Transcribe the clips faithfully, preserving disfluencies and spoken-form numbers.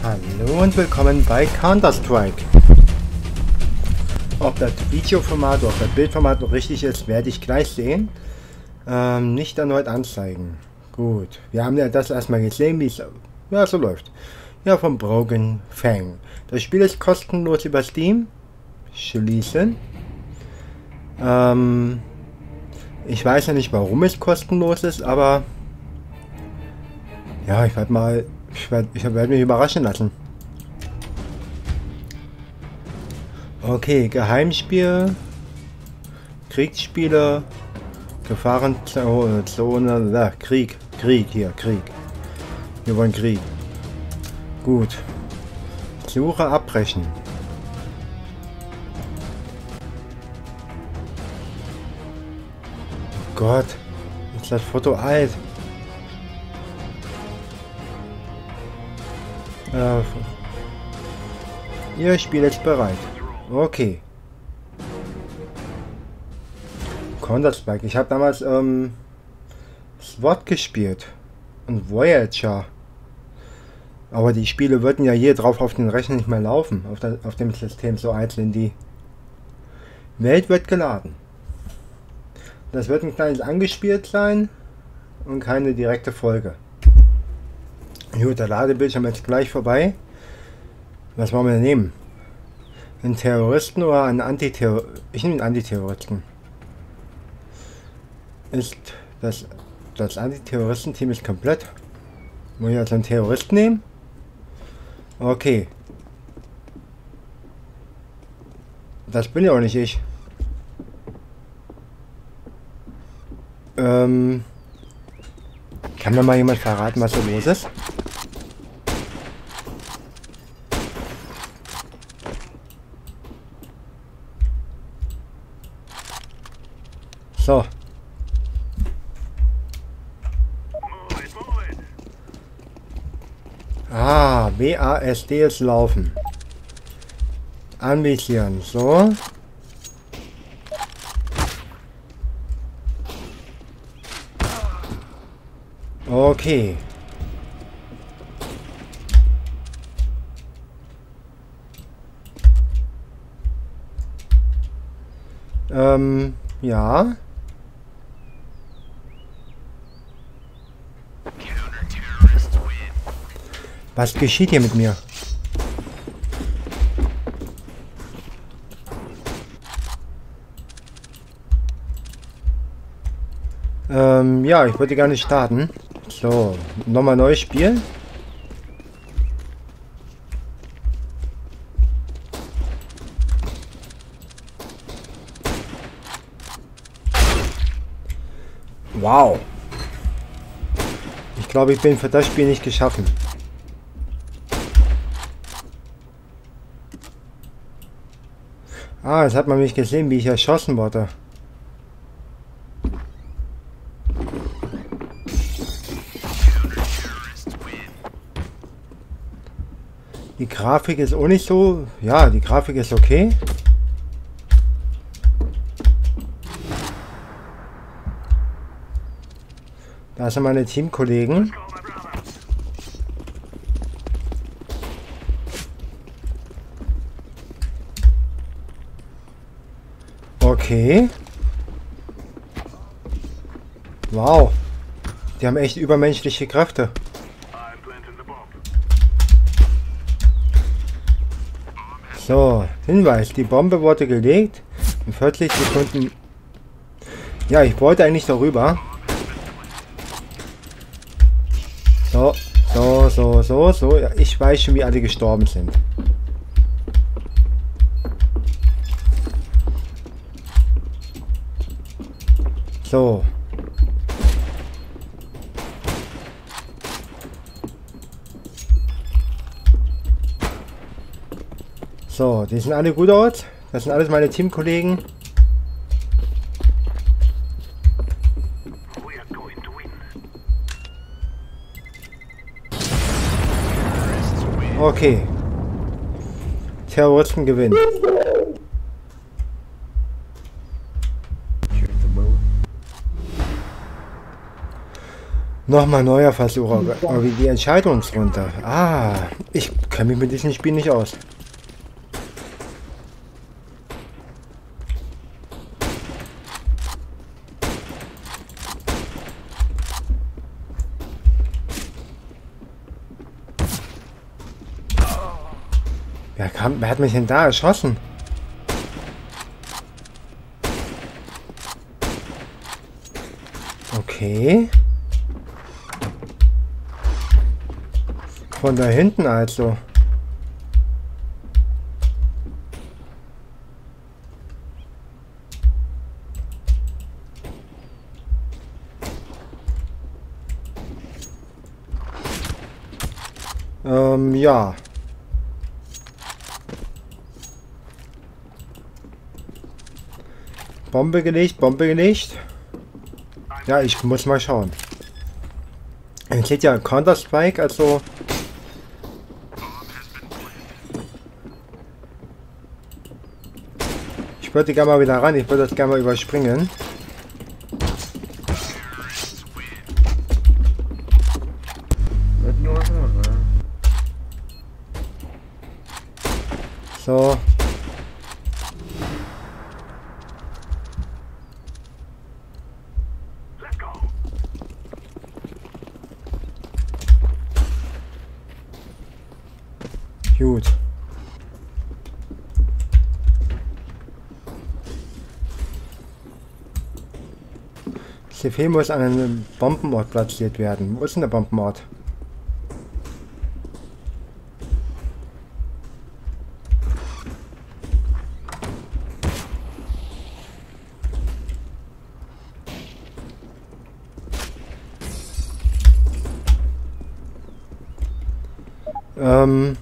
Hallo und willkommen bei Counter-Strike. Ob das Videoformat oder ob das Bildformat noch richtig ist, werde ich gleich sehen. Ähm, nicht erneut anzeigen. Gut, wir haben ja das erstmal gesehen, wie es ja, so läuft. Ja, vom Broken Fang. Das Spiel ist kostenlos über Steam. Schließen. Ähm, ich weiß ja nicht, warum es kostenlos ist, aber ja, ich werde mal, ich werde ich werd mich überraschen lassen. Okay, Geheimspiel, Kriegsspiele, Gefahrenzone, Zone, Krieg, Krieg, hier, Krieg. Wir wollen Krieg. Gut. Suche abbrechen. Oh Gott, ist das Foto alt. Äh, Ihr Spiel ist bereit. Okay. Counter-Strike. Ich habe damals ähm, SWAT gespielt. Und Voyager. Aber die Spiele würden ja hier drauf auf den Rechner nicht mehr laufen. Auf, der, auf dem System, so alt sind die. Welt wird geladen. Das wird ein kleines angespielt sein. Und keine direkte Folge. Gut, der Ladebildschirm ist gleich vorbei. Was wollen wir nehmen? Einen Terroristen oder einen Antiterroristen? Ich nehme einen Antiterroristen. Ist das das Antiterroristenteam ist komplett? Muss ich also einen Terroristen nehmen? Okay. Das bin ja auch nicht ich. Ähm. Kann mir mal jemand verraten, was so los ist? So. Ah, W A S D ist laufen. Anvisieren, so. Okay. Ähm, ja. Was geschieht hier mit mir? Ähm, ja, ich wollte gar nicht starten. So, nochmal neues Spiel. Wow. Ich glaube, ich bin für das Spiel nicht geschaffen. Ah, jetzt hat man mich gesehen, wie ich erschossen wurde. Die Grafik ist auch nicht so... Ja, die Grafik ist okay. Da sind meine Teamkollegen. Okay. Wow. Die haben echt übermenschliche Kräfte. So, Hinweis. Die Bombe wurde gelegt. In vierzig Sekunden. Ja, ich wollte eigentlich darüber. So, so, so, so, so. Ja, ich weiß schon, wie alle gestorben sind. So. So, die sind alle gut aus. Das sind alles meine Teamkollegen. Okay. Terroristen gewinnen. Nochmal neuer Versuch, aber wie die Entscheidungsrunde. Ah, ich kenne mich mit diesem Spiel nicht aus. Wer kam, wer hat mich denn da erschossen? Okay. Von da hinten also. Ähm, ja. Bombe gelegt, Bombe gelegt. Ja, ich muss mal schauen. Es steht ja Counter-Strike, also... Ich würde gerne mal wieder ran, ich würde das gerne mal überspringen. So. Gut. C P muss an einem Bombenort platziert werden. Wo ist denn der Bombenort? Ähm...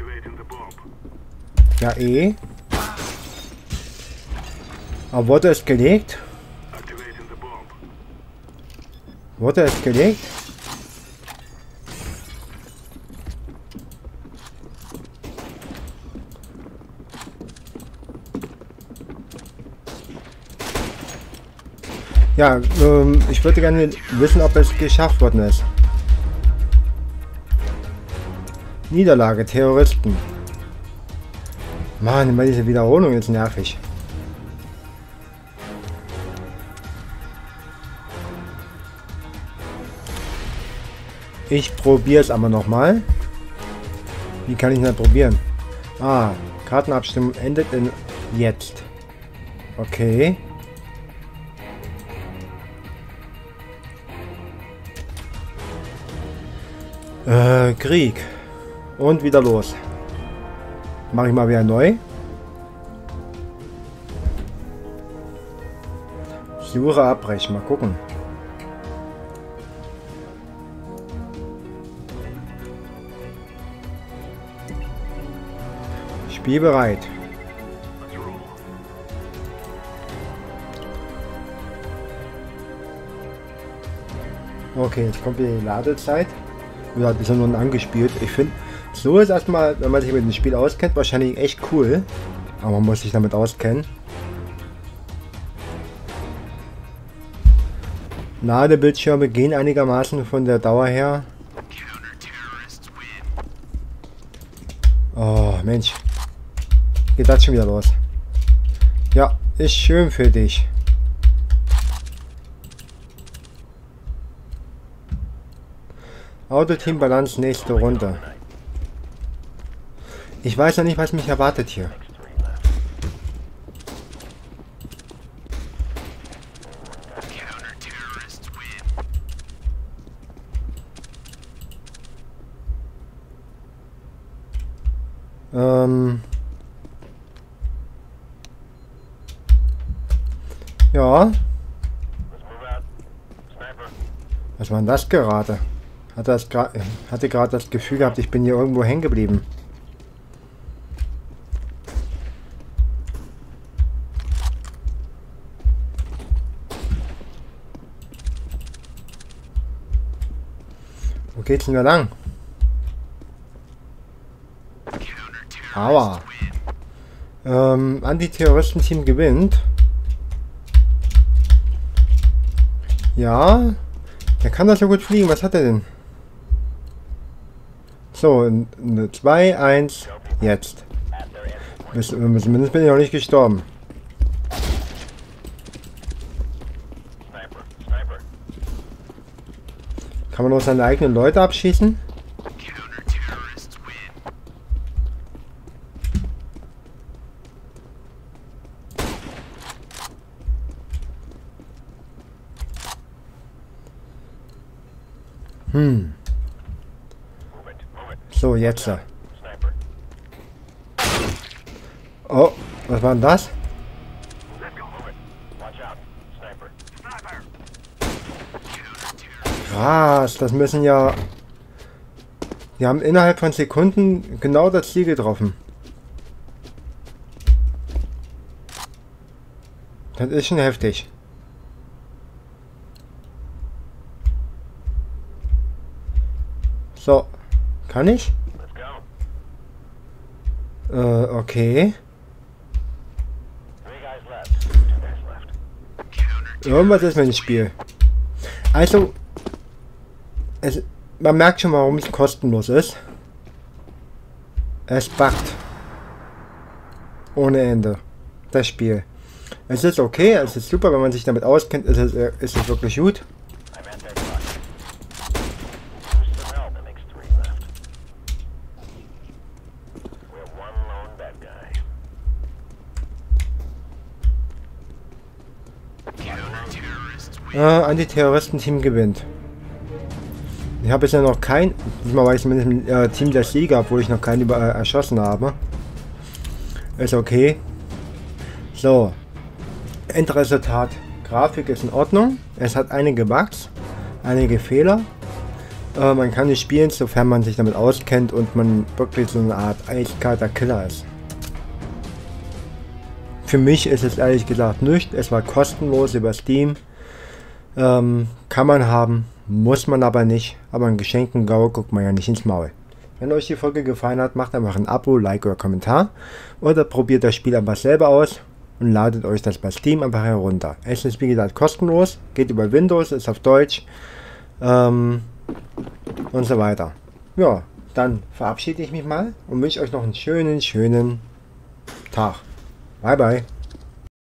Ja, eh. Aber wurde es gelegt? Wurde es gelegt? Ja, ähm, ich würde gerne wissen, ob es geschafft worden ist. Niederlage, Terroristen. Mann, immer diese Wiederholung ist nervig. Ich probiere es aber nochmal. Wie kann ich das probieren? Ah, Kartenabstimmung endet in jetzt. Okay. Äh, Krieg. Und wieder los. Mache ich mal wieder neu. Suche abbrechen. Mal gucken. Spiel bereit. Okay, jetzt kommt die Ladezeit. Ja, ein bisschen nur angespielt. Ich finde, so ist erstmal, wenn man sich mit dem Spiel auskennt, wahrscheinlich echt cool. Aber man muss sich damit auskennen. Ladebildschirme gehen einigermaßen von der Dauer her. Oh, Mensch. Geht das schon wieder los? Ja, ist schön für dich. Autoteam Balance nächste Runde. Ich weiß noch nicht, was mich erwartet hier. Ähm... Ja. Was war denn das gerade? Hatte, das gra hatte gerade das Gefühl gehabt, ich bin hier irgendwo hängen geblieben. Wo geht's denn da lang? Aua. Ähm, Antiterroristen-Team gewinnt. Ja. Der kann doch so gut fliegen. Was hat er denn? So, eine zwei, eins, jetzt. Bis, zumindest bin ich noch nicht gestorben. Kann man auch seine eigenen Leute abschießen? Hm. So, jetzt. Oh, was war denn das? Krass, das müssen ja... Die haben innerhalb von Sekunden genau das Ziel getroffen. Das ist schon heftig. So, kann ich? Äh, okay. Irgendwas ist mit dem Spiel. Also, es, man merkt schon, warum es kostenlos ist. Es buggt. Ohne Ende. Das Spiel. Es ist okay, es ist super, wenn man sich damit auskennt, ist es, ist es wirklich gut. Äh, Antiterroristen-Team gewinnt. Ich habe bisher noch kein, diesmal war ich zumindest im äh, Team der Sieger, obwohl ich noch keinen über, äh, erschossen habe. Ist okay. So. Endresultat. Grafik ist in Ordnung. Es hat einige Bugs, einige Fehler. Äh, man kann nicht spielen, sofern man sich damit auskennt und man wirklich so eine Art eiskalter Killer ist. Für mich ist es ehrlich gesagt nicht. Es war kostenlos über Steam. Ähm, kann man haben, muss man aber nicht. Aber ein geschenkten Gaul guckt man ja nicht ins Maul. Wenn euch die Folge gefallen hat, macht einfach ein Abo, Like oder Kommentar. Oder probiert das Spiel einfach selber aus und ladet euch das bei Steam einfach herunter. Es ist wie gesagt kostenlos, geht über Windows, ist auf Deutsch ähm, und so weiter. Ja, dann verabschiede ich mich mal und wünsche euch noch einen schönen, schönen Tag. Bye bye.